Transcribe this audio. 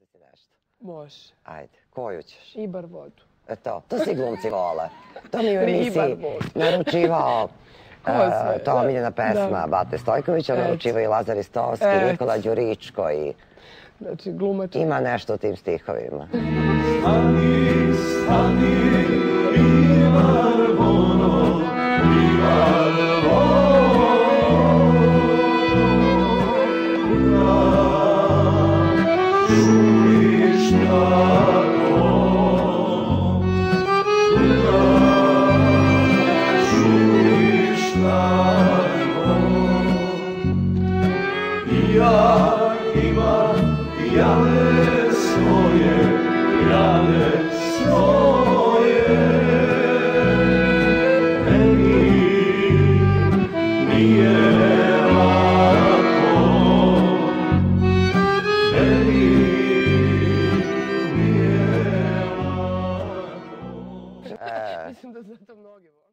si nešto. Može. Ajde, koju ćeš? Ibar vodu. To svi glumci vole. To mi u emisiji Ibar vodu. naručivao to omiljena pesma Bate Stojkovića, naručivao i Lazar Istovski, Nikola Đuričko i znači glumač. Ima nešto u tim stihovima. Stani, stani, Ibar vodo, Ibar vodo, šumiš tako, šumiš tako. Ja imam jane svoje, meni nije lako, meni nije lako. Mislim da zato mnogi vole.